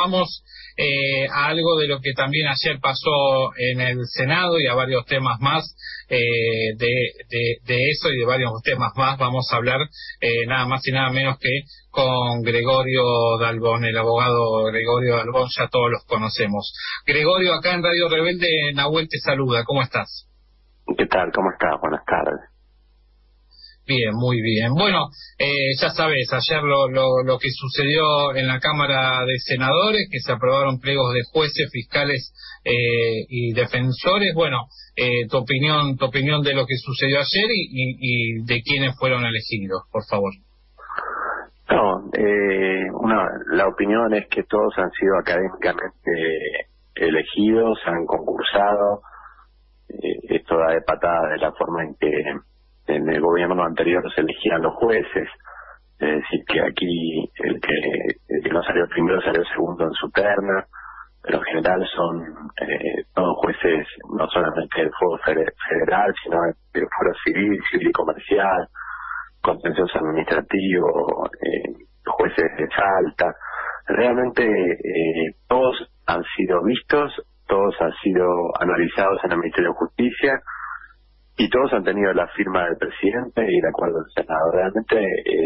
vamos a algo de lo que también ayer pasó en el Senado y a varios temas más. De eso y de varios temas más vamos a hablar nada más y nada menos que con Gregorio Dalbón, el abogado Gregorio Dalbón, ya todos los conocemos. Gregorio, acá en Radio Rebelde, Nahuel te saluda, ¿cómo estás? ¿Qué tal? ¿Cómo estás? Buenas tardes. Bien, muy bien. Bueno, ya sabes, ayer lo que sucedió en la Cámara de Senadores, que se aprobaron pliegos de jueces, fiscales y defensores. Bueno, tu opinión de lo que sucedió ayer y de quiénes fueron elegidos, por favor. No, la opinión es que todos han sido académicamente elegidos, han concursado. Esto da de patada de la forma en que en el gobierno anterior se elegían los jueces. Es decir, que aquí el que no salió primero salió segundo en su terna, pero en general son todos jueces, no solamente del fuero federal, sino del fuero civil y comercial, contencioso administrativo, jueces de Salta. Realmente todos han sido vistos, todos han sido analizados en el Ministerio de Justicia y todos han tenido la firma del presidente y el acuerdo del Senado. Realmente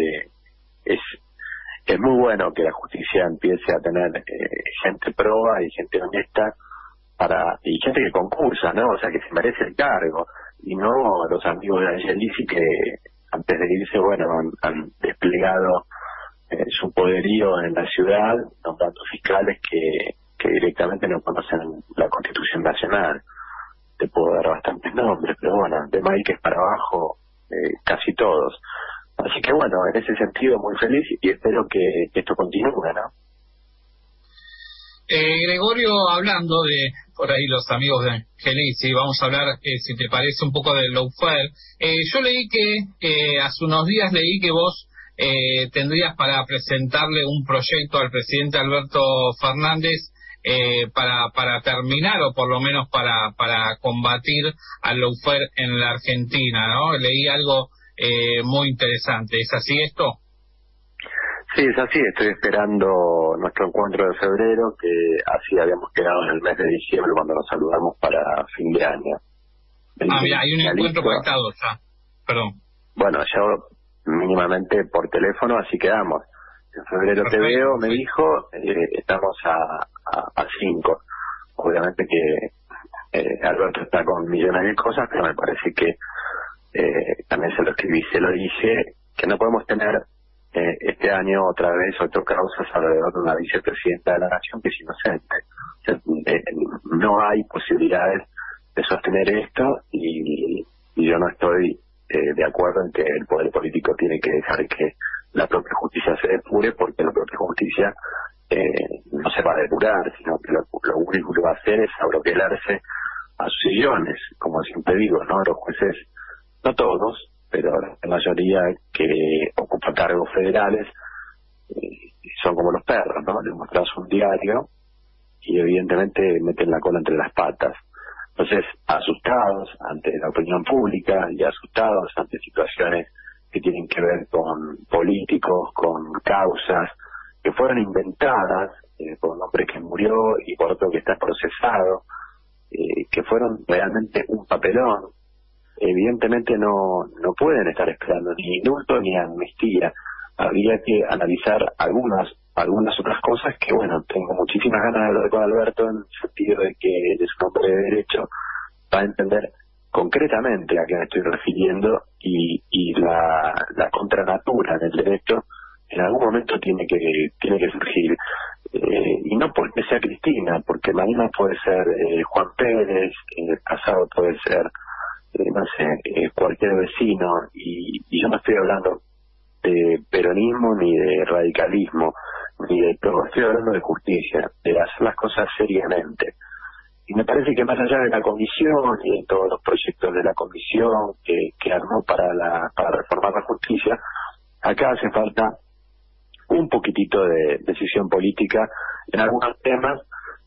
es muy bueno que la justicia empiece a tener gente proba y gente honesta y gente que concursa, ¿no? O sea, que se merece el cargo, y no los amigos de Angelici que antes de irse, bueno, han desplegado su poderío en la ciudad, nombrando fiscales que directamente no conocen la Constitución Nacional. Te puedo dar bastantes nombres, pero bueno, de Maiques para abajo, casi todos. Así que bueno, en ese sentido muy feliz y espero que esto continúe, ¿no? Gregorio, hablando de por ahí los amigos de Angelici, vamos a hablar, si te parece, un poco del lawfare. Yo leí que hace unos días leí que vos tendrías para presentarle un proyecto al presidente Alberto Fernández para terminar, o por lo menos para combatir al lawfare en la Argentina, ¿no? Leí algo muy interesante. ¿Es así esto? Sí, es así. Estoy esperando nuestro encuentro de febrero, que así habíamos quedado en el mes de diciembre cuando nos saludamos para fin de año. Mira, hay un encuentro pactado ya. Perdón. Bueno, yo mínimamente por teléfono, así quedamos. En febrero perfecto, te veo, me dijo, estamos a 5. Obviamente que Alberto está con millones de cosas, pero me parece que también se lo escribí, se lo dije, que no podemos tener este año otra vez otro causas alrededor de una vicepresidenta de la Nación que es inocente. O sea, no hay posibilidades de sostener esto y yo no estoy de acuerdo en que el poder político tiene que dejar que la propia justicia se depure, porque la propia justicia no se va a depurar, sino que lo único que va a hacer es abroquelarse a sus sillones, como siempre digo, ¿no? Los jueces, no todos, pero la mayoría que ocupa cargos federales son como los perros, ¿no? Les mostrás un diario y evidentemente meten la cola entre las patas. Entonces, asustados ante la opinión pública y asustados ante situaciones que tienen que ver con políticos, con causas que fueron inventadas por un hombre que murió y por otro que está procesado, que fueron realmente un papelón. Evidentemente no pueden estar esperando ni indulto ni amnistía. Habría que analizar algunas otras cosas que, bueno, tengo muchísimas ganas de hablar con Alberto, en el sentido de que él es un hombre de derecho, va a entender concretamente a qué me estoy refiriendo, y la contranatura del derecho en algún momento tiene que surgir, y no porque sea Cristina, porque mañana puede ser Juan Pérez, pasado puede ser no sé, cualquier vecino, y yo no estoy hablando de peronismo ni de radicalismo ni de todo, estoy hablando de justicia, de hacer las cosas seriamente. Y me parece que más allá de la comisión y de todos los proyectos de la comisión que armó para reformar la justicia, acá hace falta un poquitito de decisión política en algunos temas,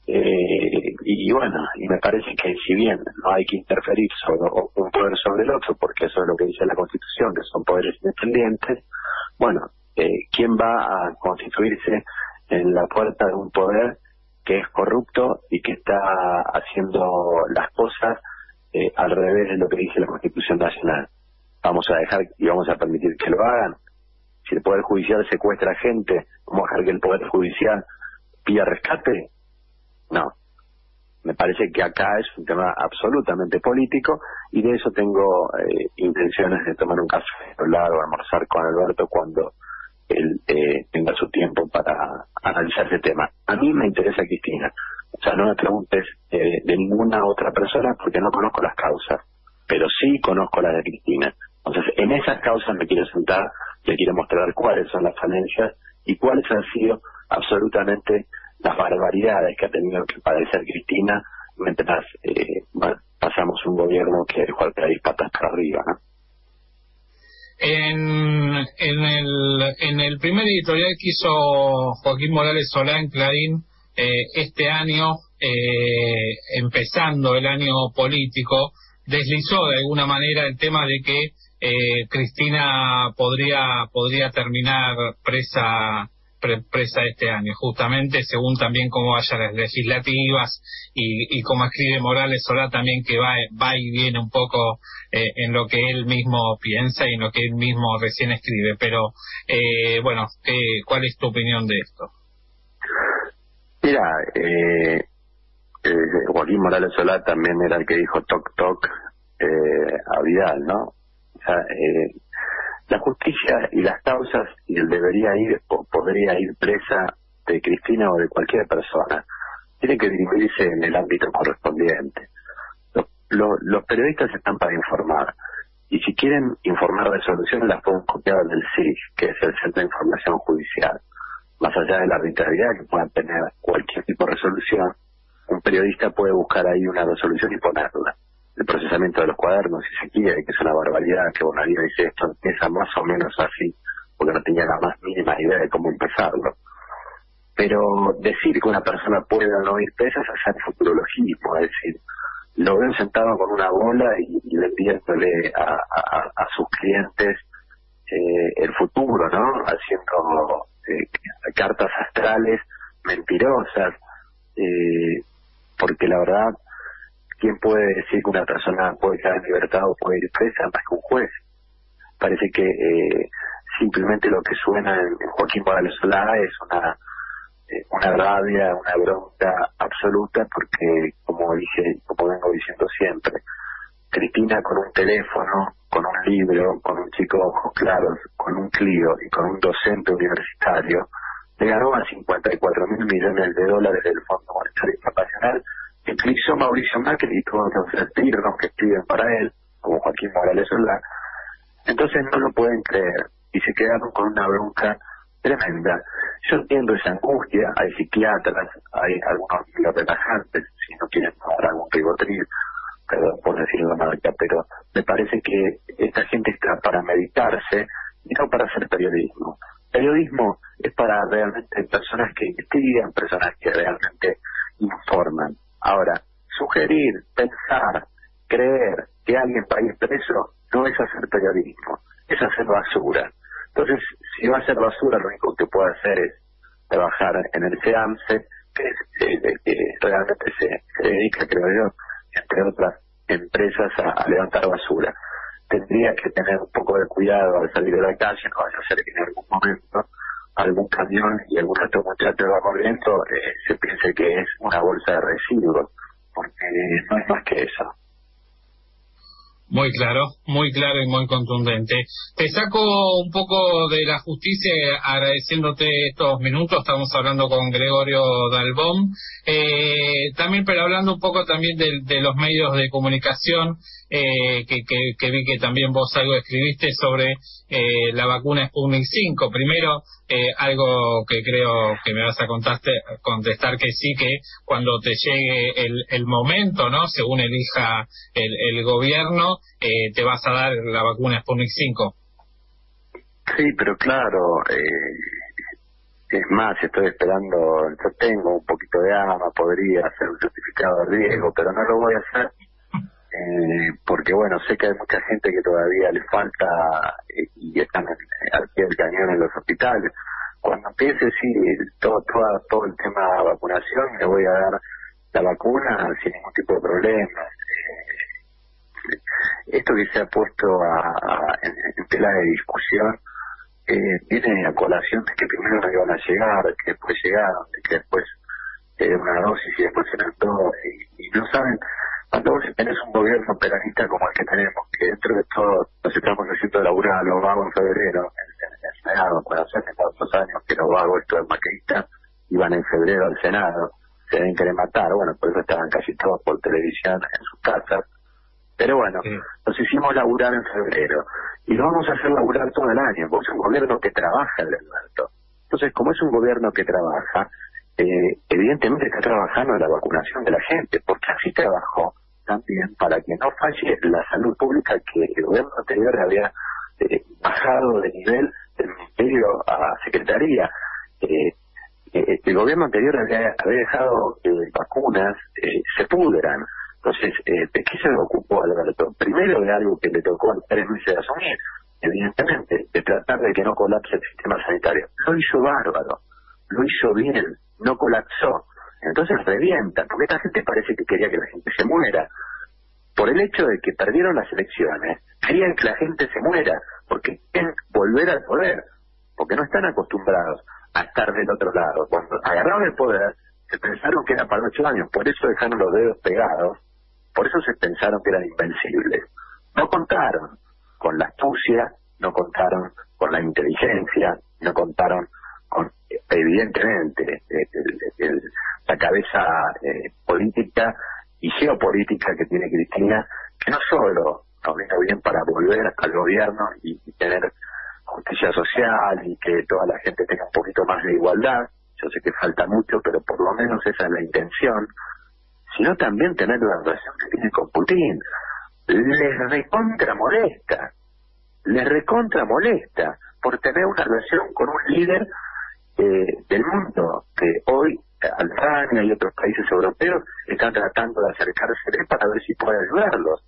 y bueno, y me parece que si bien no hay que interferir sobre un poder sobre el otro, porque eso es lo que dice la Constitución, que son poderes independientes, bueno, ¿quién va a constituirse en la puerta de un poder que es corrupto y que está haciendo las cosas al revés de lo que dice la Constitución Nacional. Vamos a dejar y vamos a permitir que lo hagan. Si el Poder Judicial secuestra gente, ¿vamos a dejar que el Poder Judicial pida rescate? No. Me parece que acá es un tema absolutamente político y de eso tengo intenciones de tomar un café, hablar o almorzar con Alberto cuando él tenga su tiempo para analizar ese tema. A mí me interesa Cristina. O sea, no me preguntes de ninguna otra persona porque no conozco las causas, pero sí conozco las de Cristina. Entonces, en esas causas me quiero sentar, le quiero mostrar cuáles son las falencias y cuáles han sido absolutamente las barbaridades que ha tenido que padecer Cristina mientras pasamos un gobierno que dejó al país patas para arriba, ¿no? En el primer editorial que hizo Joaquín Morales Solá en Clarín este año, empezando el año político, deslizó de alguna manera el tema de que Cristina podría terminar presa este año, justamente según también cómo vayan las legislativas y como escribe Morales Solá también, que va y viene un poco en lo que él mismo piensa y en lo que él mismo recién escribe. Pero bueno, ¿cuál es tu opinión de esto? Mira, Joaquín Morales Solá también era el que dijo toc toc a Vidal, ¿no? O sea, la justicia y las causas y el debería ir o podría ir presa de Cristina o de cualquier persona tiene que dirimirse en el ámbito correspondiente. Los periodistas están para informar y si quieren informar resoluciones las pueden copiar del CIJ, que es el Centro de Información Judicial. Más allá de la arbitrariedad que puedan tener cualquier tipo de resolución, un periodista puede buscar ahí una resolución y ponerla. El procesamiento de los cuadernos, si se quiere, que es una barbaridad, que Bonadío dice esto empieza más o menos así, porque no tenía la más mínima idea de cómo empezarlo. Pero decir que una persona puede o no ir presa es hacer futurologismo, es decir, lo ven sentado con una bola y vendiéndole a sus clientes el futuro, ¿no? Haciendo cartas astrales mentirosas, porque la verdad, ¿quién puede decir que una persona puede quedar en libertad o puede ir presa más que un juez? Parece que simplemente lo que suena en Joaquín Morales Solá es una rabia, una bronca absoluta, porque como vengo diciendo siempre, Cristina con un teléfono, con un libro, con un chico de ojos claros, con un Clio y con un docente universitario, le ganó a 54.000 millones de dólares del Fondo Monetario Internacional, que utilizó Mauricio Macri y todos los artículos que escriben para él, como Joaquín Morales Solá. Entonces no lo pueden creer y se quedaron con una bronca tremenda. Yo entiendo esa angustia, hay psiquiatras, hay algunos relajantes, si no quieren tomar algún ribotril, perdón por decirlo marca, pero me parece que esta gente está para meditarse y no para hacer periodismo. Periodismo es para realmente personas que investigan, personas que realmente informan. Ahora, sugerir, pensar, creer que alguien va a ir preso no es hacer periodismo, es hacer basura. Entonces, si va a hacer basura, lo único que puede hacer es trabajar en el SEAMSE, que realmente se dedica, creo yo, entre otras empresas, a levantar basura. Tendría que tener un poco de cuidado al salir de la calle, no vaya a ser que en algún momento algún camión y algún otro muchacho va corriendo se piense que es una bolsa de residuos, porque no es más que eso. Muy claro y muy contundente. Te saco un poco de la justicia agradeciéndote estos minutos. Estamos hablando con Gregorio Dalbón. También, pero hablando un poco también de los medios de comunicación, que vi que también vos algo escribiste sobre la vacuna Sputnik 5. Primero, algo que creo que me vas a contestar que sí, que cuando te llegue el momento, ¿no? Según elija el gobierno, te vas a dar la vacuna Sputnik 5. Sí, pero claro, es más, estoy esperando, yo tengo un poquito de AMA, podría hacer un certificado de riesgo, pero no lo voy a hacer porque bueno, sé que hay mucha gente que todavía le falta y están al pie del cañón en los hospitales. cuando empiece todo el tema de vacunación, le voy a dar la vacuna sin ningún tipo de problema. Esto que se ha puesto en tela de discusión viene a colación de que primero no iban a llegar, que después llegaron, que después una dosis y después eran dos, y no saben. Cuando vos tenés un gobierno peronista como el que tenemos, que dentro de todo nos estamos haciendo laburar a los vagos en febrero, en el Senado, cuando hace tantos años que los vagos estos maquistas iban en febrero al Senado, se deben querer matar, bueno, por eso estaban casi todos por televisión en sus casas. Pero bueno, nos hicimos laburar en febrero y lo vamos a hacer laburar todo el año, porque es un gobierno que trabaja, Alberto. Entonces, como es un gobierno que trabaja, evidentemente está trabajando en la vacunación de la gente, porque así trabajó también para que no falle la salud pública, que el gobierno anterior había bajado de nivel del ministerio a secretaría. El gobierno anterior había dejado que vacunas se pudran. Entonces, ¿de qué se ocupó Alberto? Primero de algo que le tocó en 3 meses de asumir, evidentemente, de tratar de que no colapse el sistema sanitario. Lo hizo bárbaro, lo hizo bien, no colapsó. Entonces revienta, porque esta gente parece que quería que la gente se muera. Por el hecho de que perdieron las elecciones, querían que la gente se muera, porque quieren volver al poder, porque no están acostumbrados a estar del otro lado. Cuando agarraron el poder, se pensaron que era para 8 años, por eso dejaron los dedos pegados, por eso se pensaron que eran invencibles. No contaron con la astucia, no contaron con la inteligencia, no contaron con, evidentemente, la cabeza política y geopolítica que tiene Cristina, que no solo nos vino bien para volver al gobierno y tener justicia social y que toda la gente tenga un poquito más de igualdad. Yo sé que falta mucho, pero por lo menos esa es la intención, sino también tener la relación que tiene con Putin. Les recontra molesta por tener una relación con un líder del mundo, que hoy Alemania y otros países europeos están tratando de acercarse para ver si puede ayudarlos.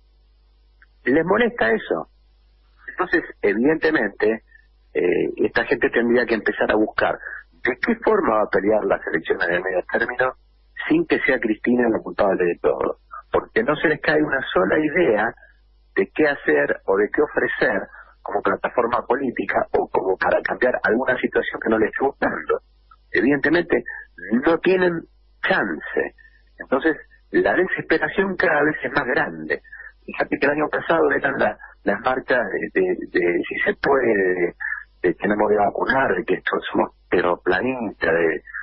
Les molesta eso. Entonces, evidentemente, esta gente tendría que empezar a buscar de qué forma va a pelear las elecciones de medio término sin que sea Cristina la culpable de todo, porque no se les cae una sola idea de qué hacer o de qué ofrecer como plataforma política o como para cambiar alguna situación que no les esté gustando. Evidentemente no tienen chance. Entonces la desesperación cada vez es más grande. Fíjate que el año pasado eran las marchas de si se puede, de que no me voy a vacunar, de que estos somos terraplanistas,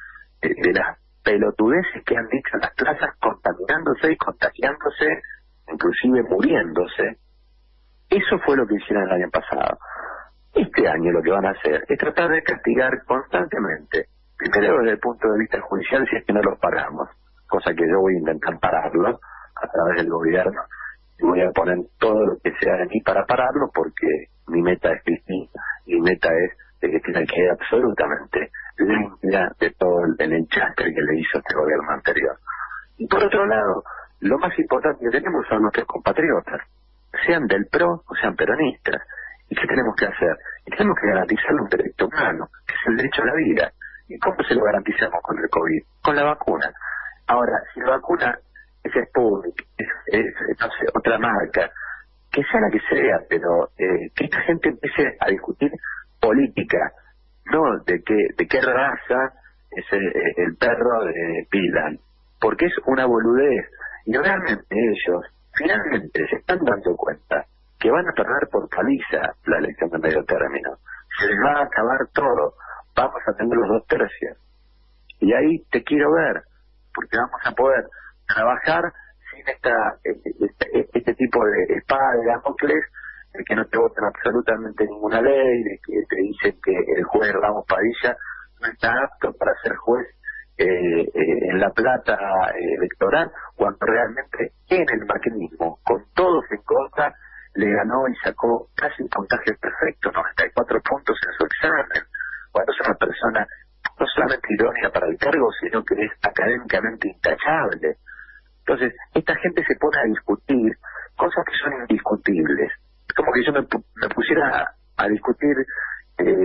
de las pelotudeces que han dicho en las plazas, contaminándose y contagiándose, inclusive muriéndose. Eso fue lo que hicieron el año pasado. Este año lo que van a hacer es tratar de castigar constantemente, primero desde el punto de vista judicial, si es que no los paramos, cosa que yo voy a intentar pararlo a través del gobierno, y voy a poner todo lo que sea de mí para pararlo, porque mi meta es Cristina, mi meta es de que tiene que quedar absolutamente limpia de todo el enchastre que le hizo este gobierno anterior. Y por otro lado, lo más importante que tenemos son nuestros compatriotas, sean del PRO o sean peronistas. ¿Y qué tenemos que hacer? Y tenemos que garantizarle un derecho humano, que es el derecho a la vida. ¿Y cómo se lo garantizamos con el COVID? Con la vacuna. Ahora, si la vacuna es Sputnik, no sé, otra marca, que sea la que sea, pero que esta gente empiece a discutir política, no de qué raza es el perro de Pilan, porque es una boludez. Y realmente ellos finalmente se están dando cuenta que van a perder por paliza la elección de medio término. Se les va a acabar todo. Vamos a tener los 2 tercios. Y ahí te quiero ver, porque vamos a poder trabajar sin este tipo de espada de Damocles, de que no te voten absolutamente ninguna ley, de que te dicen que el juez Ramos Padilla no está apto para ser juez en la plata electoral, cuando realmente en el macrismo, con todos en contra, le ganó y sacó casi un puntaje perfecto, 94 puntos en su examen, cuando es una persona no solamente idónea para el cargo, sino que es académicamente intachable. Entonces, esta gente se pone a discutir cosas que son indiscutibles. Es como que yo me pusiera a discutir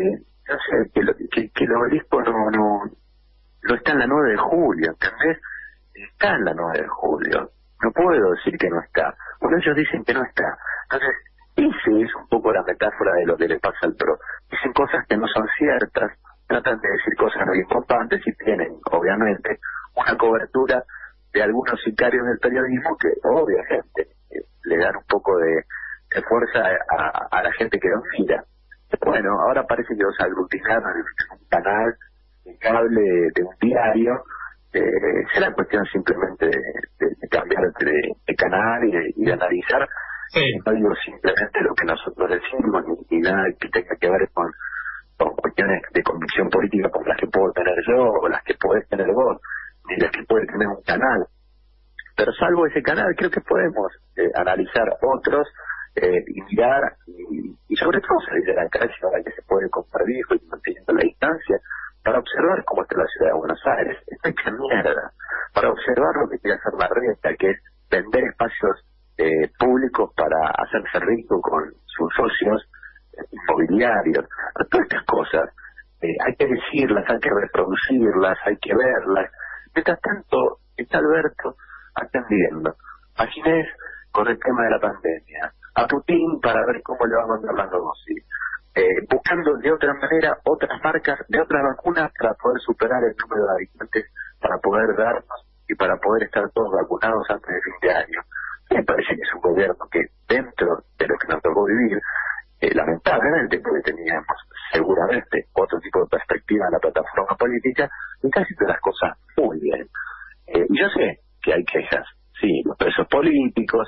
no sé, que el obelisco no está en la 9 de julio, ¿entendés? Está en la 9 de julio. No puedo decir que no está. Bueno, ellos dicen que no está. Entonces, ese es un poco la metáfora de lo que le pasa al PRO. Dicen cosas que no son ciertas, tratan de decir cosas muy importantes y tienen, obviamente, una cobertura de algunos sicarios del periodismo que, obviamente, le dan un poco de fuerza a la gente que los mira. Bueno, ahora parece que los aglutinaron en un canal de cable de un diario. Será cuestión simplemente de cambiar de canal y de analizar. Sí. No digo simplemente lo que nosotros decimos, ni nada que tenga que ver con cuestiones de convicción política como las que puedo tener yo o las que podés tener vos, ni las que puede tener un canal. Pero salvo ese canal, creo que podemos analizar otros y mirar y sobre todo salir de la calle ahora que se puede compartir y manteniendo la distancia para observar cómo está la ciudad de Buenos Aires. Está hecha mierda. Para observar lo que quiere hacer la reta, que es vender espacios públicos para hacerse rico con sus socios inmobiliarios. Todas estas cosas hay que decirlas, hay que reproducirlas, hay que verlas. Mientras tanto, está Alberto atendiendo a Ginés con el tema de la pandemia, a Putin para ver cómo le va a mandar las dosis, buscando de otra manera otras marcas de otras vacunas para poder superar el número de habitantes, para poder darnos y para poder estar todos vacunados antes de fin de año. Me parece que es un gobierno que dentro de lo que nos tocó vivir, lamentablemente, porque teníamos seguramente otro tipo de perspectiva en la plataforma política, y casi todas las cosas muy bien. Y yo sé que hay quejas, sí, los presos políticos,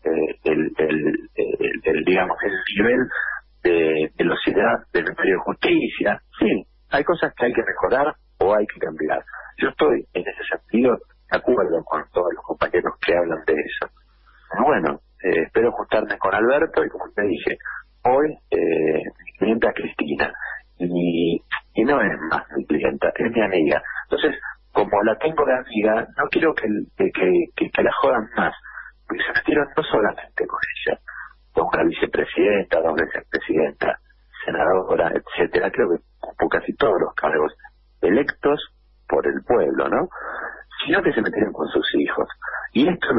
digamos, el nivel de velocidad del Ministerio de Justicia, sí, hay cosas que hay que mejorar o hay que cambiar. Yo estoy en ese sentido de acuerdo con todos los compañeros que hablan de eso. Pero bueno, espero juntarme con Alberto y como te dije, hoy mi clienta Cristina y no es más mi clienta, es mi amiga. Entonces, como la tengo de amiga, no quiero que la jodan más, porque se metieron no solamente con ella, con una vicepresidenta, dos vicepresidenta, senadora, etcétera, creo que por casi todos los cargos electos por el pueblo, ¿no? Sino que se metieron con sus hijos. Y esto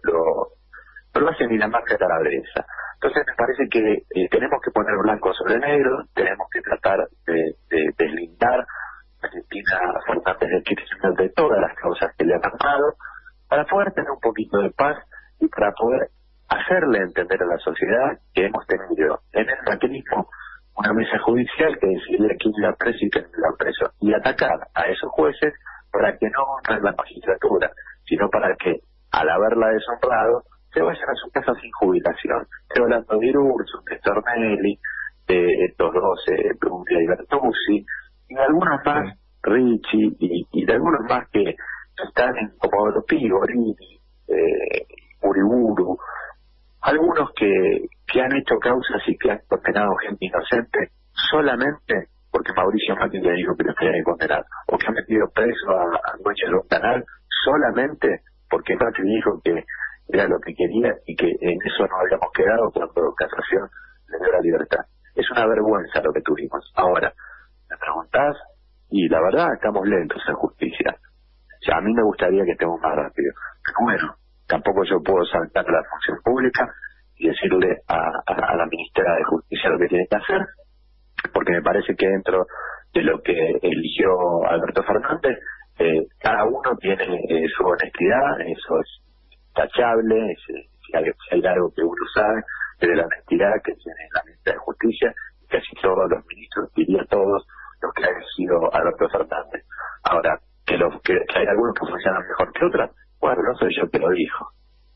lo hacen ni la marca calabresa. Entonces me parece que tenemos que poner blanco sobre negro, tenemos que tratar de deslindar a Cristina Fernández de Kirchner de todas las causas que le han armado, para poder tener un poquito de paz y para poder hacerle entender a la sociedad que hemos tenido en el macrismo una mesa judicial que decidía quién iba preso y quién iba preso, y atacar a esos jueces para que no honren la magistratura, sino para que, al haberla deshonrado, se vayan a su casa sin jubilación. Estoy hablando de Urso, de Stornelli, de estos dos, Brumbia y Bertuzzi, y de algunos más, Ricci, y de algunos más que están en Comodoro Pi, Gorini, Uriburu, algunos que han hecho causas y que han condenado gente inocente solamente porque Mauricio Macri le dijo que los tenía que condenar, o que han metido preso a dueños de un canal solamente porque Macri dijo que era lo que quería y que en eso nos habíamos quedado cuando Casación le dio la libertad. Es una vergüenza lo que tuvimos. Ahora, me preguntás, y la verdad estamos lentos en justicia. O sea, a mí me gustaría que estemos más rápido. Pero bueno, tampoco yo puedo saltar la función pública y decirle a la ministra de Justicia lo que tiene que hacer, porque me parece que dentro de lo que eligió Alberto Fernández, cada uno tiene su honestidad, eso es tachable, si hay algo que uno sabe, es de la honestidad que tiene la ministra de Justicia, y casi todos los ministros, diría todos, los que ha elegido Alberto Fernández. Ahora, que hay algunos que funcionan mejor que otros, bueno, no soy yo que lo dijo.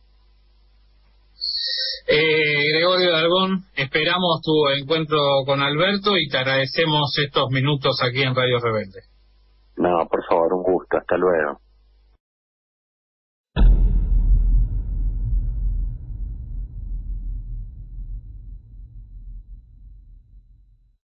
Gregorio Darbón, esperamos tu encuentro con Alberto y te agradecemos estos minutos aquí en Radio Rebelde. No, por favor, un gusto, hasta luego.